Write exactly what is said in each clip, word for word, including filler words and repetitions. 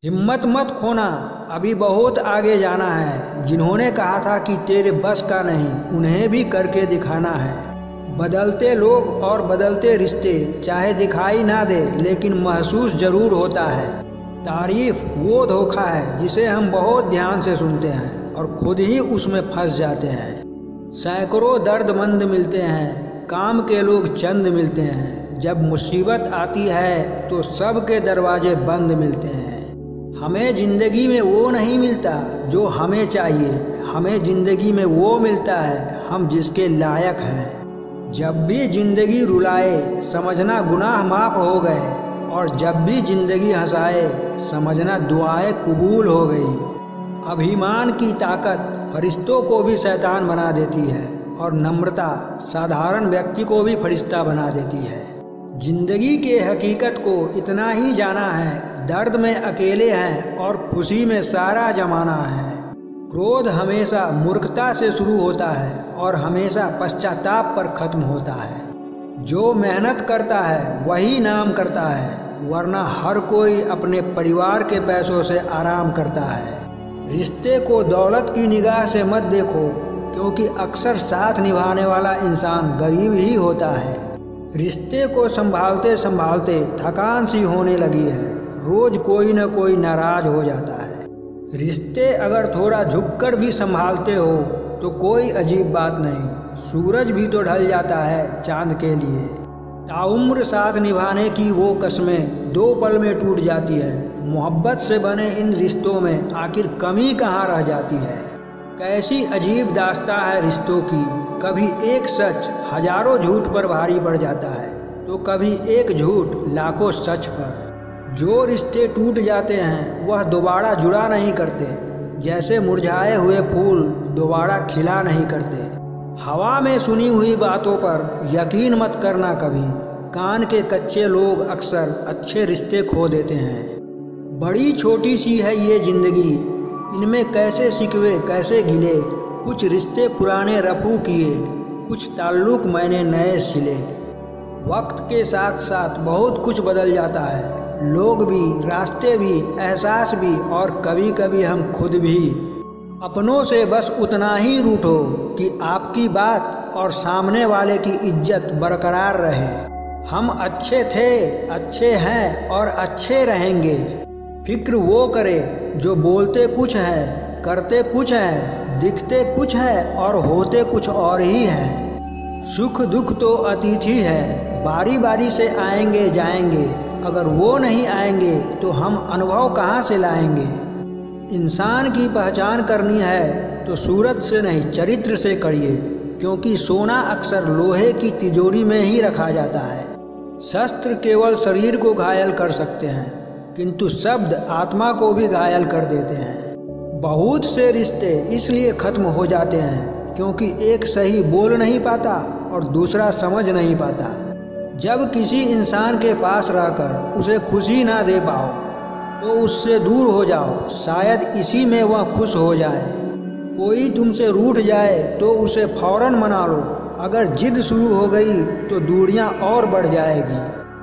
हिम्मत मत खोना, अभी बहुत आगे जाना है। जिन्होंने कहा था कि तेरे बस का नहीं, उन्हें भी करके दिखाना है। बदलते लोग और बदलते रिश्ते चाहे दिखाई ना दे लेकिन महसूस जरूर होता है। तारीफ वो धोखा है जिसे हम बहुत ध्यान से सुनते हैं और खुद ही उसमें फंस जाते हैं। सैकड़ों दर्दमंद मिलते हैं, काम के लोग चंद मिलते हैं। जब मुसीबत आती है तो सबके दरवाजे बंद मिलते हैं। हमें ज़िंदगी में वो नहीं मिलता जो हमें चाहिए, हमें ज़िंदगी में वो मिलता है हम जिसके लायक हैं। जब भी ज़िंदगी रुलाए समझना गुनाह माफ़ हो गए, और जब भी ज़िंदगी हंसाए समझना दुआएं कबूल हो गई। अभिमान की ताकत फरिश्तों को भी शैतान बना देती है, और नम्रता साधारण व्यक्ति को भी फरिश्ता बना देती है। जिंदगी के हकीकत को इतना ही जाना है, दर्द में अकेले हैं और खुशी में सारा जमाना है। क्रोध हमेशा मूर्खता से शुरू होता है और हमेशा पश्चाताप पर खत्म होता है। जो मेहनत करता है वही नाम करता है, वरना हर कोई अपने परिवार के पैसों से आराम करता है। रिश्ते को दौलत की निगाह से मत देखो, क्योंकि अक्सर साथ निभाने वाला इंसान गरीब ही होता है। रिश्ते को संभालते संभालते थकान सी होने लगी है, रोज कोई न कोई नाराज हो जाता है। रिश्ते अगर थोड़ा झुककर भी संभालते हो तो कोई अजीब बात नहीं, सूरज भी तो ढल जाता है चांद के लिए। ताउम्र साथ निभाने की वो कस्में दो पल में टूट जाती है। मोहब्बत से बने इन रिश्तों में आखिर कमी कहाँ रह जाती है। कैसी अजीब दास्तां है रिश्तों की, कभी एक सच हजारों झूठ पर भारी पड़ जाता है, तो कभी एक झूठ लाखों सच पर। जो रिश्ते टूट जाते हैं वह दोबारा जुड़ा नहीं करते, जैसे मुरझाए हुए फूल दोबारा खिला नहीं करते। हवा में सुनी हुई बातों पर यकीन मत करना कभी, कान के कच्चे लोग अक्सर अच्छे रिश्ते खो देते हैं। बड़ी छोटी सी है ये ज़िंदगी, इनमें कैसे शिकवे कैसे गिले। कुछ रिश्ते पुराने रफू किए, कुछ ताल्लुक मैंने नए सिले। वक्त के साथ साथ बहुत कुछ बदल जाता है, लोग भी, रास्ते भी, एहसास भी, और कभी कभी हम खुद भी। अपनों से बस उतना ही रूठो कि आपकी बात और सामने वाले की इज्जत बरकरार रहे। हम अच्छे थे, अच्छे हैं और अच्छे रहेंगे। फिक्र वो करे जो बोलते कुछ है, करते कुछ है, दिखते कुछ है और होते कुछ और ही है। सुख दुख तो अतिथि है, बारी बारी से आएंगे जाएंगे। अगर वो नहीं आएंगे तो हम अनुभव कहाँ से लाएंगे। इंसान की पहचान करनी है तो सूरत से नहीं चरित्र से करिए, क्योंकि सोना अक्सर लोहे की तिजोरी में ही रखा जाता है। शस्त्र केवल शरीर को घायल कर सकते हैं, किंतु शब्द आत्मा को भी घायल कर देते हैं। बहुत से रिश्ते इसलिए खत्म हो जाते हैं क्योंकि एक सही बोल नहीं पाता और दूसरा समझ नहीं पाता। जब किसी इंसान के पास रहकर उसे खुशी ना दे पाओ तो उससे दूर हो जाओ, शायद इसी में वह खुश हो जाए। कोई तुमसे रूठ जाए तो उसे फौरन मना लो, अगर जिद शुरू हो गई तो दूरियां और बढ़ जाएगी।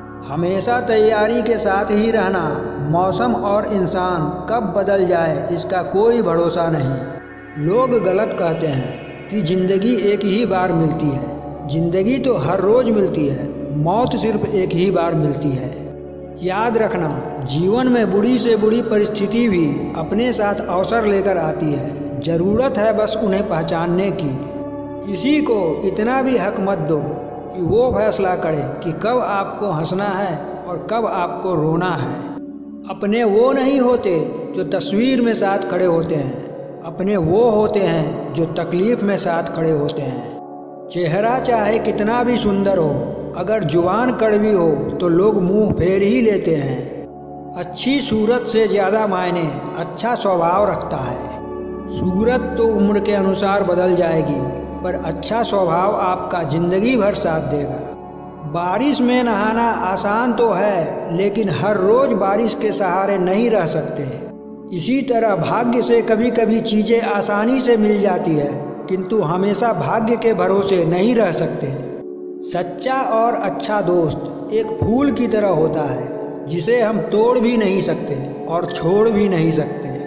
हमेशा तैयारी के साथ ही रहना, मौसम और इंसान कब बदल जाए इसका कोई भरोसा नहीं। लोग गलत कहते हैं कि ज़िंदगी एक ही बार मिलती है, ज़िंदगी तो हर रोज़ मिलती है, मौत सिर्फ एक ही बार मिलती है। याद रखना, जीवन में बुरी से बुरी परिस्थिति भी अपने साथ अवसर लेकर आती है, ज़रूरत है बस उन्हें पहचानने की। किसी को इतना भी हक मत दो कि वो फैसला करे कि कब आपको हंसना है और कब आपको रोना है। अपने वो नहीं होते जो तस्वीर में साथ खड़े होते हैं, अपने वो होते हैं जो तकलीफ़ में साथ खड़े होते हैं। चेहरा चाहे कितना भी सुंदर हो, अगर जुबान कड़वी हो तो लोग मुंह फेर ही लेते हैं। अच्छी सूरत से ज़्यादा मायने अच्छा स्वभाव रखता है। सूरत तो उम्र के अनुसार बदल जाएगी, पर अच्छा स्वभाव आपका ज़िंदगी भर साथ देगा। बारिश में नहाना आसान तो है, लेकिन हर रोज़ बारिश के सहारे नहीं रह सकते। इसी तरह भाग्य से कभी कभी चीज़ें आसानी से मिल जाती है, किंतु हमेशा भाग्य के भरोसे नहीं रह सकते। सच्चा और अच्छा दोस्त एक फूल की तरह होता है, जिसे हम तोड़ भी नहीं सकते और छोड़ भी नहीं सकते।